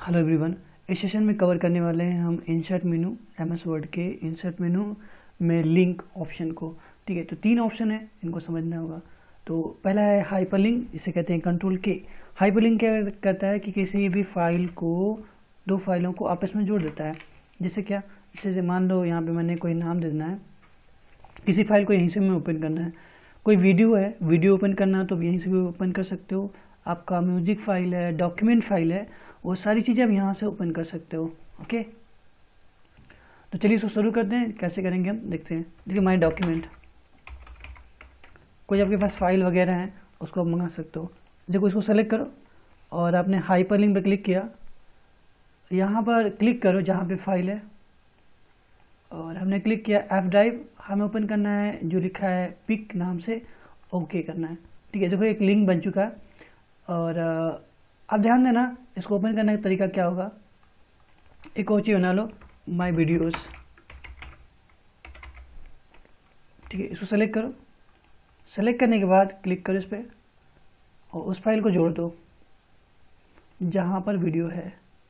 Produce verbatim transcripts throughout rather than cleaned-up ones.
Hello everyone, इस session में cover करने वाले हैं हम इंसर्ट मेनू एम एस वर्ड के इंसर्ट मेनू में लिंक ऑप्शन को। ठीक है, तो तीन ऑप्शन है, इनको समझना होगा। तो पहला है हाइपरलिंक, इसे कहते हैं कंट्रोल के। हाइपरलिंक क्या करता है कि किसी भी फाइल को, दो फाइलों को आपस में जोड़ देता है। जैसे क्या, जैसे मान लो यहाँ पे मैंने कोई नाम दे देना है, किसी फाइल को यहीं से मैं ओपन करना है। कोई वीडियो है, वीडियो ओपन करना है तो यहीं से भी ओपन कर सकते हो। आपका म्यूजिक फाइल है, डॉक्यूमेंट फाइल है, वो सारी चीज़ें आप यहाँ से ओपन कर सकते हो। ओके, तो चलिए इसको शुरू करते हैं। कैसे करेंगे हम देखते हैं। देखिए माई डॉक्यूमेंट, कोई आपके पास फाइल वगैरह है उसको आप मंगा सकते हो। देखो इसको सेलेक्ट करो और आपने हाइपरलिंक पे क्लिक किया, यहाँ पर क्लिक करो जहाँ पे फाइल है, और हमने क्लिक किया एफ ड्राइव। हमें ओपन करना है जो लिखा है पिक नाम से, ओके करना है। ठीक है, देखो एक लिंक बन चुका है। और अब ध्यान देना, इसको ओपन करने का तरीका क्या होगा। एक और चीज़ बना लो, माई वीडियोस। ठीक है, इसको सेलेक्ट करो। सेलेक्ट करने के बाद क्लिक करो इस पर और उस फाइल को जोड़ दो जहाँ पर वीडियो है।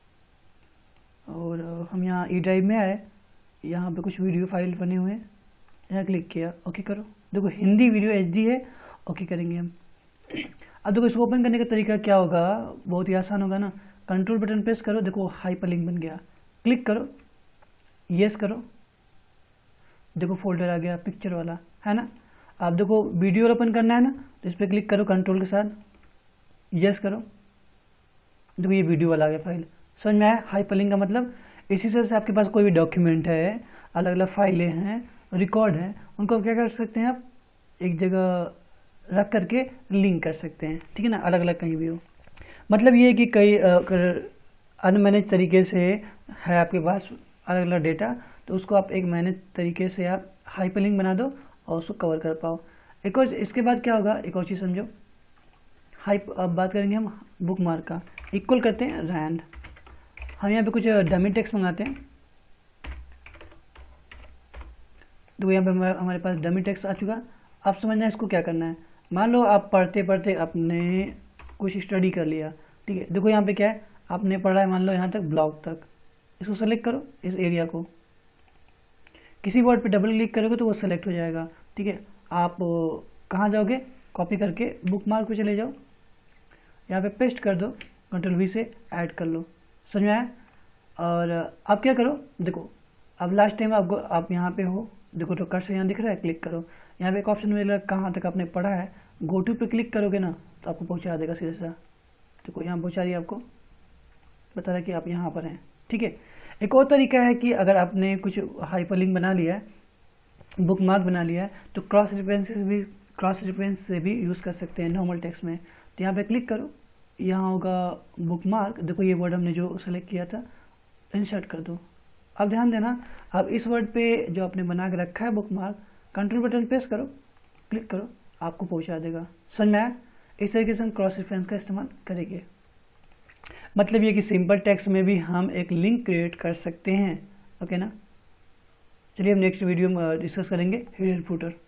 और हम यहाँ ई ड्राइव में आए, यहाँ पे कुछ वीडियो फाइल बने हुए हैं, यहाँ क्लिक किया, ओके करो। देखो हिंदी वीडियो एच डी है, ओके करेंगे हम। अब देखो इसको ओपन करने का तरीका क्या होगा, बहुत ही आसान होगा ना। कंट्रोल बटन प्रेस करो, देखो हाइपरलिंक बन गया। क्लिक करो, यस करो, देखो फोल्डर आ गया पिक्चर वाला, है ना। अब देखो वीडियो ओपन करना है ना, तो इस पर क्लिक करो कंट्रोल के साथ, यस करो, देखो ये वीडियो वाला आ गया फाइल। समझ में आया हाइपरलिंक का मतलब। इसी तरह से आपके पास कोई भी डॉक्यूमेंट है, अलग अलग फाइलें हैं, रिकॉर्ड हैं, उनको क्या कर सकते हैं आप, एक जगह रख करके लिंक कर सकते हैं। ठीक है ना, अलग अलग कहीं भी हो। मतलब ये है कि कई अनमैनेज तरीके से है आपके पास अलग अलग डेटा, तो उसको आप एक मैनेज तरीके से आप हाइपरलिंक बना दो और उसको कवर कर पाओ। एक और इसके बाद क्या होगा, एक और चीज़ समझो। हाइप अब बात करेंगे हम बुक मार्क का। इक्वल करते हैं रैंड, हम यहाँ पे कुछ डमी टेक्स्ट मंगाते हैं। तो यहाँ पे हमारे पास डमी टेक्स्ट आ चुका। अब समझना है इसको क्या करना है। मान लो आप पढ़ते पढ़ते आपने कुछ स्टडी कर लिया। ठीक है, देखो यहाँ पे क्या है, आपने पढ़ा है मान लो यहाँ तक ब्लॉग तक। इसको सेलेक्ट करो, इस एरिया को, किसी वर्ड पे डबल क्लिक करोगे तो वो सेलेक्ट हो जाएगा। ठीक है, आप कहाँ जाओगे, कॉपी करके बुक मार्क पे चले जाओ, यहाँ पे पेस्ट कर दो, कंट्रोल वी से ऐड कर लो। समझ में आया। और अब क्या करो, देखो अब लास्ट टाइम आपको, आप यहाँ पे हो, देखो तो कर्सर यहाँ दिख रहा है, क्लिक करो। यहाँ पे एक ऑप्शन मिलेगा कहाँ तक आपने पढ़ा है, गो टू पे क्लिक करोगे ना तो आपको पहुँचा देगा सीधा सा। देखो यहाँ पहुँचा दिया, आपको बता रहा है कि आप यहाँ पर हैं। ठीक है, एक और तरीका है कि अगर आपने कुछ हाइपरलिंक बना लिया है, बुक मार्क बना लिया है, तो क्रॉस रेफरेंसेस भी क्रॉस रेफरेंस से भी यूज़ कर सकते हैं नॉर्मल टेक्स्ट में। तो यहाँ पे क्लिक करो, यहाँ होगा बुक मार्क, देखो ये वर्ड हमने जो सेलेक्ट किया था, इंसर्ट कर दो। अब ध्यान देना, अब इस वर्ड पे जो आपने बना के रखा है bookmark, control button press करो, क्लिक करो, आपको पहुंचा देगा। समझ में आया। इस तरीके से हम क्रॉस रेफरेंस का इस्तेमाल करेंगे। मतलब ये कि सिंपल टेक्स्ट में भी हम एक लिंक क्रिएट कर सकते हैं। ओके ना, चलिए हम नेक्स्ट वीडियो में डिस्कस करेंगे हिडन फुटर।